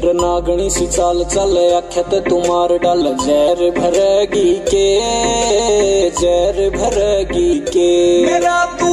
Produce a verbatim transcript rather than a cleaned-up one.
नागणी सी चाल चल आख्यात तुमार डाल जहर भरगी के जहर भरगी के। मेरा